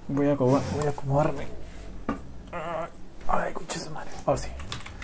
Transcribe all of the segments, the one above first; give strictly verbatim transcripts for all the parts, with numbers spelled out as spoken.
Voy a acomodar, voy a acomodarme. Ay, escucha su madre. Ahora sí.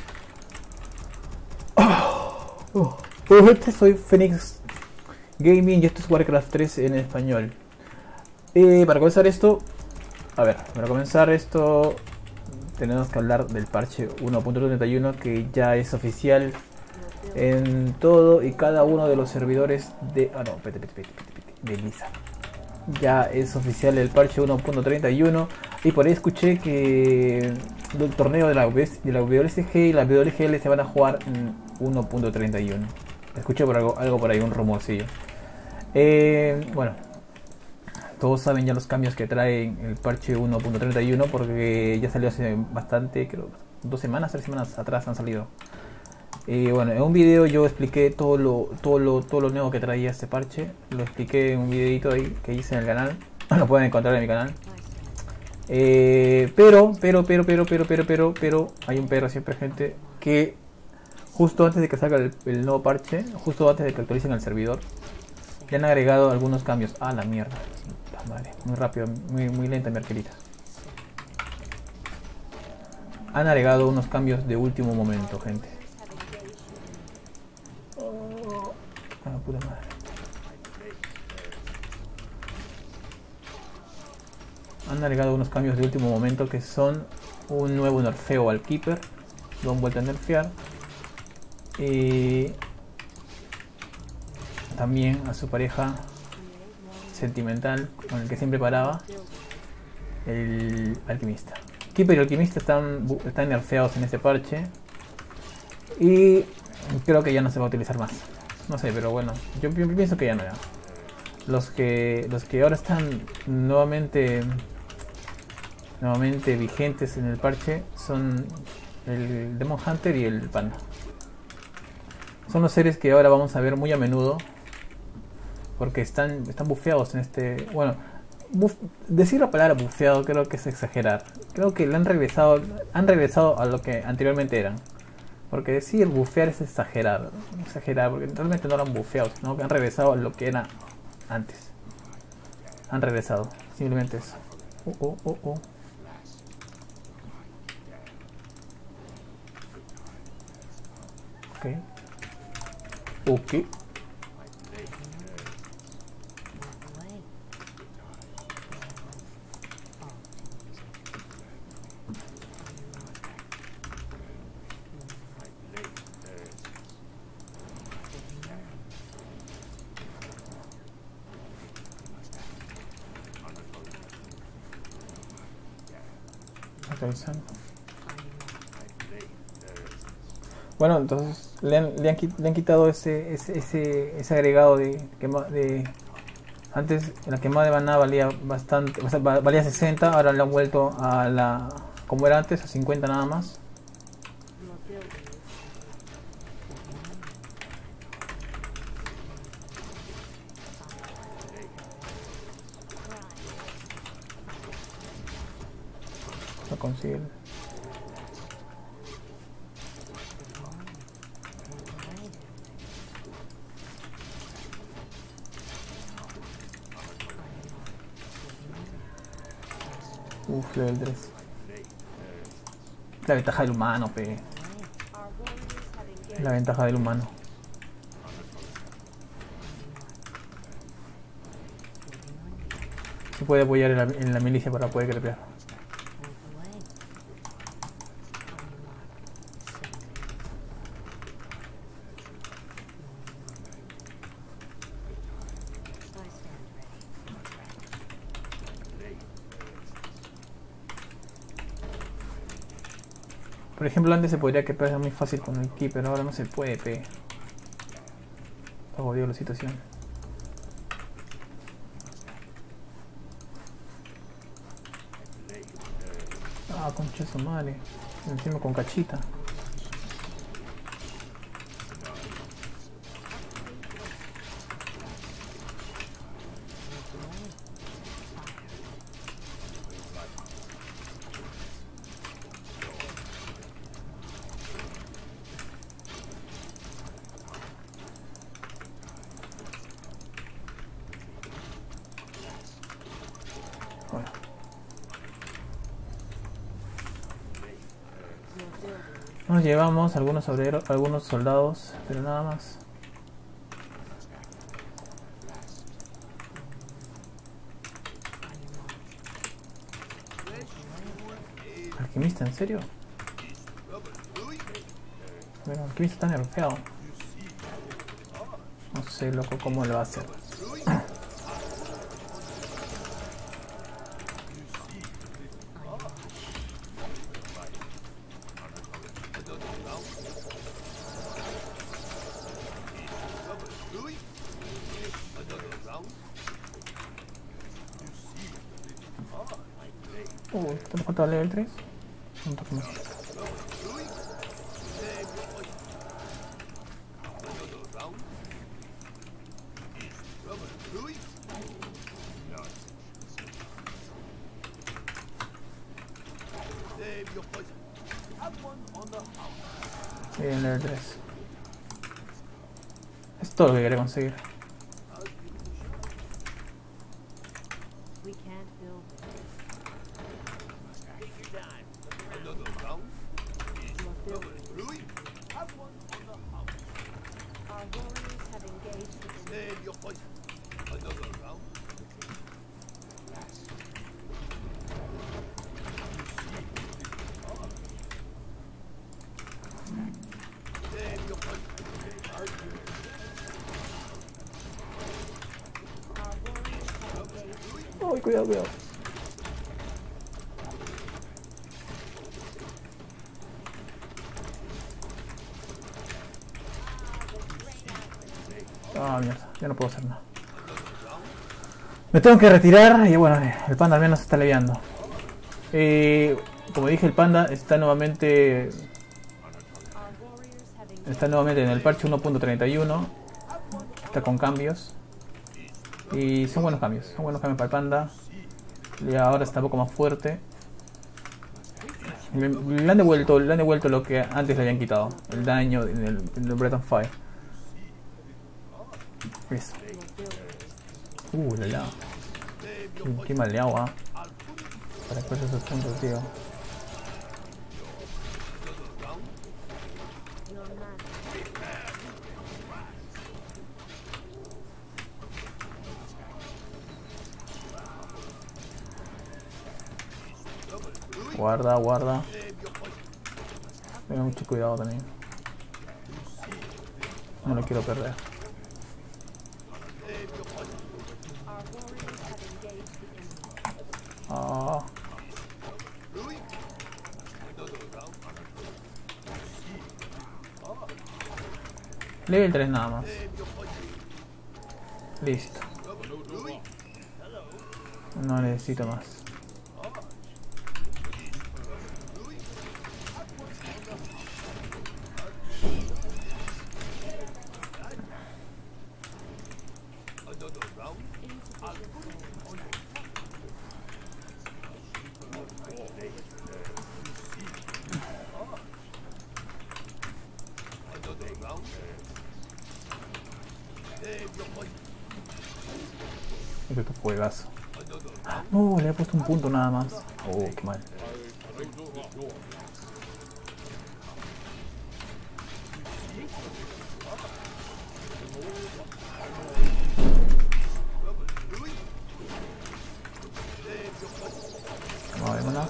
Oh, oh, este soy Phoenix Gaming y esto es Warcraft tres en español. Eh, para comenzar esto, a ver, para comenzar esto tenemos que hablar del parche uno punto treinta y uno que ya es oficial en todo y cada uno de los servidores de... Ah, no, pete, pete, pete, pete, pete, de Lisa. Ya es oficial el parche uno punto treinta y uno y por ahí escuché que el torneo de la, de la W S G y la W G L se van a jugar en uno punto treinta y uno. Escuché por algo, algo por ahí, un rumorcillo. Eh, bueno, todos saben ya los cambios que trae el parche uno punto treinta y uno porque ya salió hace bastante, creo, dos semanas, tres semanas atrás han salido. Y bueno, en un video yo expliqué todo lo, todo lo, todo lo nuevo que traía este parche. Lo expliqué en un videito ahí que hice en el canal. Lo pueden encontrar en mi canal. Eh, pero, pero, pero, pero, pero, pero, pero, pero, hay un pero siempre, gente, que justo antes de que salga el, el nuevo parche, justo antes de que actualicen el servidor, le han agregado algunos cambios. Ah, la mierda. Vale, muy rápido, muy, muy lenta mi arquerita. Han agregado unos cambios de último momento, gente. Ah, puta madre. Han agregado unos cambios de último momento que son un nuevo nerfeo al Keeper. Lo han vuelto a nerfear. Y también a su pareja sentimental con el que siempre paraba, el alquimista. Keeper y alquimista están, están nerfeados en este parche. Y creo que ya no se va a utilizar más. No sé, pero bueno, yo, yo pienso que ya no ya. Los que los que ahora están nuevamente nuevamente vigentes en el parche son el Demon Hunter y el Panda. Son los seres que ahora vamos a ver muy a menudo porque están están bufeados en este, bueno, buf, decir la palabra bufeado creo que es exagerar. Creo que le han regresado han regresado a lo que anteriormente eran. Porque decir bufear es exagerar, exagerar, porque realmente no lo han bufeado, sino que han regresado a lo que era antes. Han regresado, simplemente eso. Oh, oh, oh, oh. Ok. Ok. Actualizando. Bueno, entonces le han, le han, le han quitado ese, ese, ese, ese agregado de, de antes la quemada de maná valía bastante, o sea, valía sesenta, ahora le han vuelto a la como era antes, a cincuenta nada más. No consigue. Uf, level tres. La ventaja del humano, pe. La ventaja del humano. Se puede apoyar en la, en la milicia para poder crepear. Por ejemplo, antes se podría crepear muy fácil con el ki, pero ahora no se puede, pe. Está jodido la situación. Ah, concha su madre. Encima con cachita. Bueno. Nos llevamos algunos obreros, algunos soldados, pero nada más. ¿Alquimista, en serio? Bueno, alquimista está nerfeado. No sé, loco, cómo lo va a hacer. Uh, ¿te me falta level tres? Un toque más. Bien, level tres. Es todo lo que quería conseguir. Uy, cuidado, cuidado. Ah, mierda, ya no puedo hacer nada. Me tengo que retirar y bueno, el panda al menos está leviando. Eh, como dije, el panda está nuevamente está nuevamente en el parche uno punto treinta y uno. Está con cambios. Y son buenos cambios, son buenos cambios para el panda. Y ahora está un poco más fuerte. Le, le han devuelto, le han devuelto lo que antes le habían quitado. El daño en el, en el Breath of Fire. Eso. Uh, la la. Qué, qué mal de agua. Para después esos puntos, tío. Guarda, guarda. Tenga mucho cuidado también. No lo quiero perder. Ah. Level tres nada más. Listo. No necesito más. Esto es fuegazo. No, le he puesto un punto nada más. Oh, qué mal. Vámonos.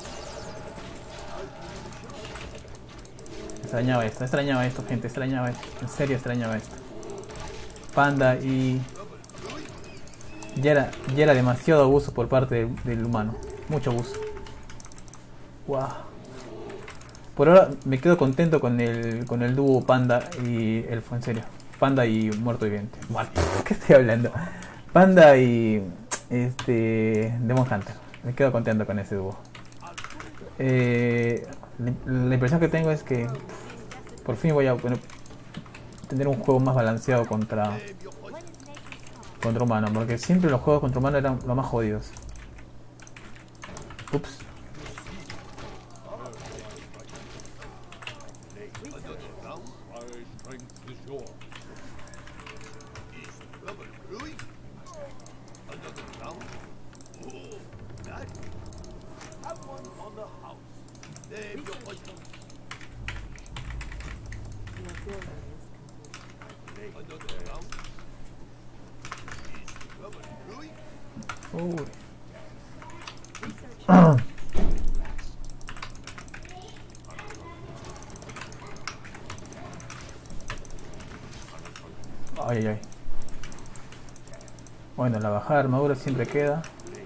Extrañaba esto, extrañaba esto, gente, extrañaba esto. En serio extrañaba esto. Panda y... Ya era, ya era demasiado abuso por parte del, del humano. Mucho abuso. Wow. Por ahora me quedo contento con el con el dúo Panda y Elfo, en serio. Panda y Muerto Viviente. Muerto, ¿qué estoy hablando? Panda y este Demon Hunter. Me quedo contento con ese dúo. Eh, la, la impresión que tengo es que por fin voy a bueno, tener un juego más balanceado contra contra humano, porque siempre los juegos contra humano eran los más jodidos. Ups. Uy. Ay, ay, ay. Bueno, la bajada de armadura siempre queda.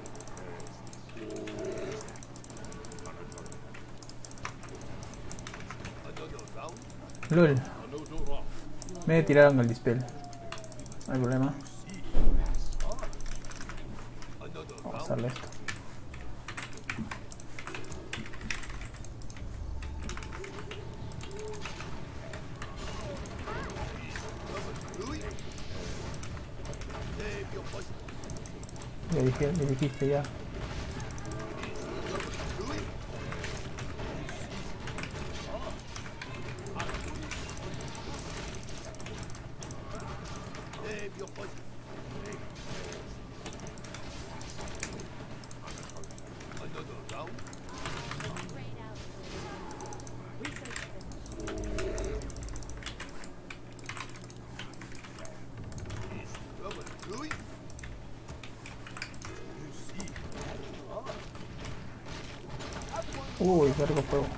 LOL. Me tiraron el dispel. No hay problema. Vamos a hacerle esto. Ya dije, ya dijiste ya. Uy, qué rico fuego.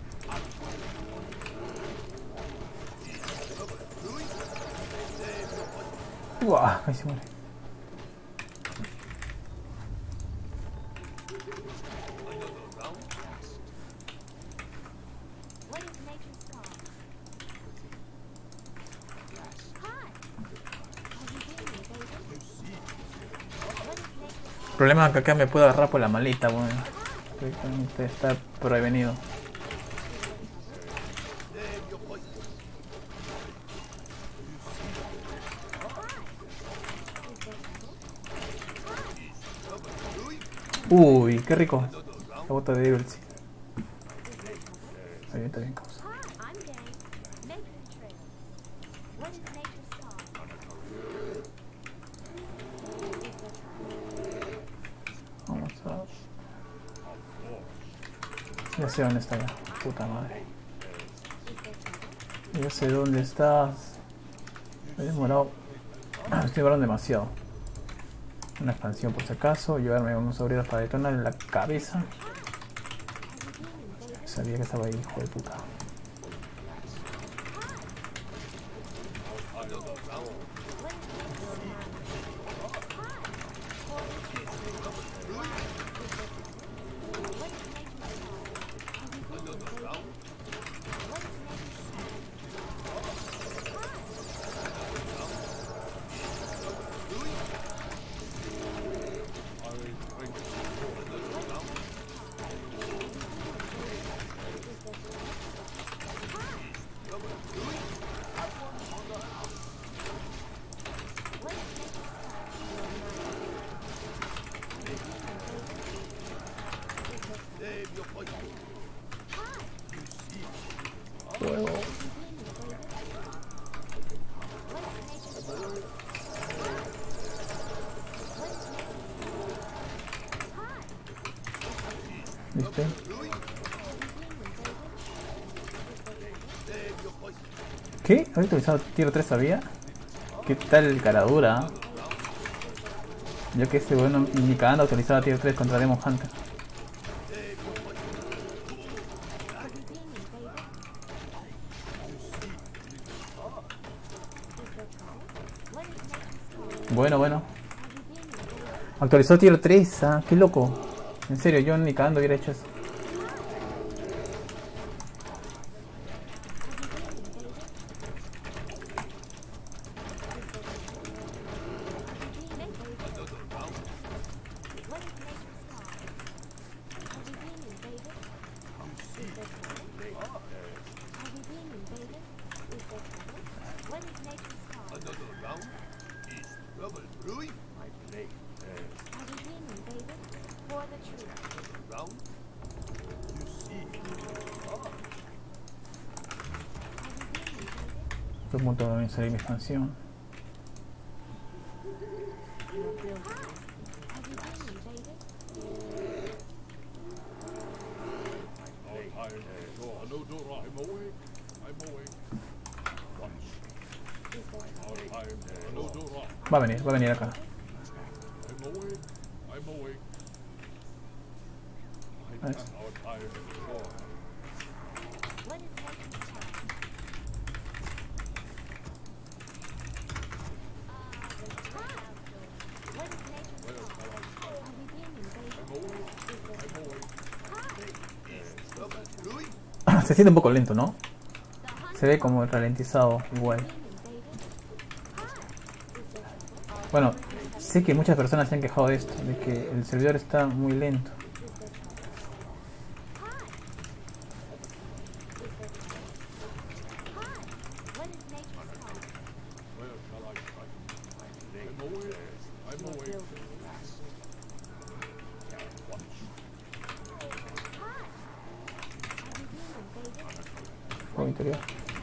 Uah, ahí se muere. El problema es que acá me puedo agarrar por la maleta, bueno. Está prevenido. Uy, qué rico. La bota de Evil, sí. Está bien, está bien, causa. Vamos a... Ya sé dónde está ya. Puta madre. Ya sé dónde estás. Me he demorado. Estoy demorando demasiado. Una expansión por si acaso. Llevarme unos obreros para detonar en la cabeza. Sabía que estaba ahí, hijo de puta. Fuego. ¿Viste? ¿Qué? ¿Había utilizado tiro tres había? ¿Qué tal caradura? Yo que ese bueno ni cagando utilizaba tiro tres contra Demon Hunter. Bueno, bueno. Actualizó tier tres, ah, qué loco. En serio, yo ni cagando hubiera hecho eso. Estoy a punto de salir mi expansión. Va a venir, va a venir acá. A ver. Se siente un poco lento, ¿no? Se ve como ralentizado igual. Bueno, sé que muchas personas se han quejado de esto, de que el servidor está muy lento. Juego interior.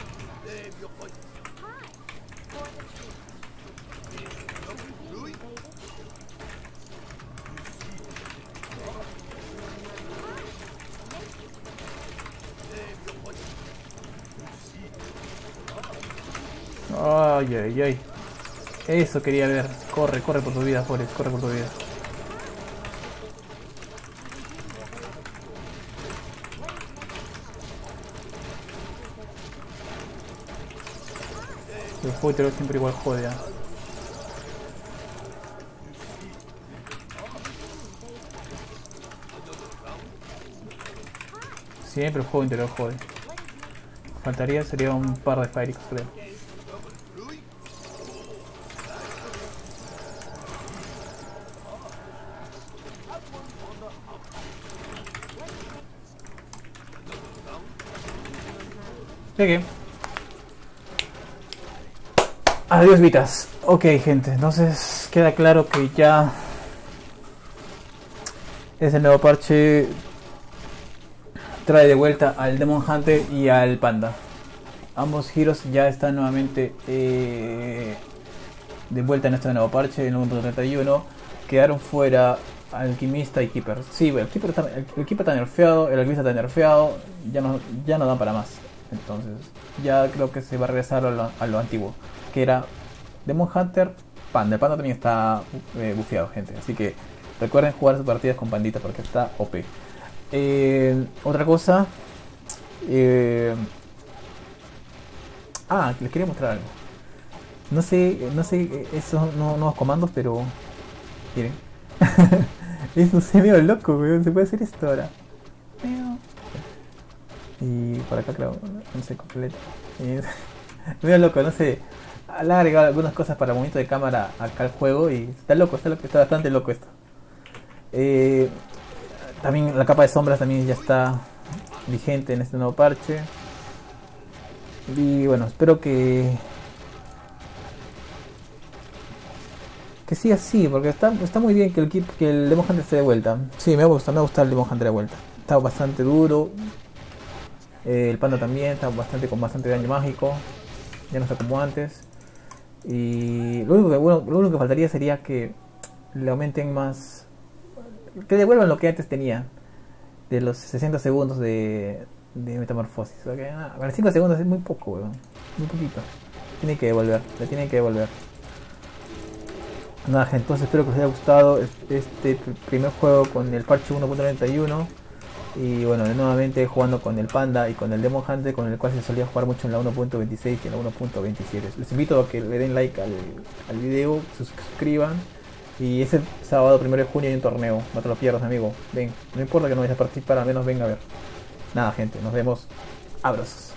Ay, ay, ay. Eso quería ver. Corre, corre por tu vida, Forest, corre por tu vida. El juego interior siempre igual jode. ¿eh? Siempre el juego interior jode. Faltaría sería un par de Fire X, creo. Llegué. Adiós, Vitas. Ok, gente, entonces queda claro que ya ese nuevo parche trae de vuelta al Demon Hunter y al Panda. Ambos giros ya están nuevamente eh, de vuelta en este nuevo parche, en uno punto treinta y uno. Quedaron fuera Alquimista y Keeper. Sí, el Keeper está, el, el Keeper está nerfeado, el Alquimista está nerfeado, ya no, ya no dan para más. Entonces, ya creo que se va a regresar a lo, a lo antiguo, que era Demon Hunter, Panda. El Panda también está eh, bufeado, gente. Así que recuerden jugar sus partidas con Pandita porque está O P. Eh, otra cosa. Eh, ah, les quería mostrar algo. No sé, no sé esos nuevos comandos, pero miren. Es un sé medio loco, weón. Se puede hacer esto ahora. Y por acá creo, no sé, completo. Medio loco, no sé. Le ha agregado algunas cosas para movimiento de cámara acá al juego y está loco, está loco, está bastante loco esto. Eh, también la capa de sombras también ya está vigente en este nuevo parche. Y bueno, espero que que siga así, porque está, está muy bien que el, que el Demon Hunter esté de vuelta. Sí, me gusta, me gusta el Demon Hunter de vuelta. Está bastante duro. Eh, el Panda también está bastante con bastante daño mágico. Ya no está como antes. Y lo único que, bueno, lo único que faltaría sería que le aumenten más, que devuelvan lo que antes tenía de los sesenta segundos de, de metamorfosis. Okay, ah, cinco segundos es muy poco, weón. Muy poquito. Tiene que devolver, le tiene que devolver. Nada, gente, entonces espero que os haya gustado este primer juego con el parche uno punto noventa y uno. Y bueno, nuevamente jugando con el Panda y con el Demon Hunter, con el cual se solía jugar mucho en la uno punto veintiséis y en la uno punto veintisiete. Les invito a que le den like al, al video, se suscriban. Y ese sábado primero de junio hay un torneo, no te lo pierdas, amigo. Ven, no importa que no vayas a participar, al menos venga a ver. Nada, gente, nos vemos. Abrazos.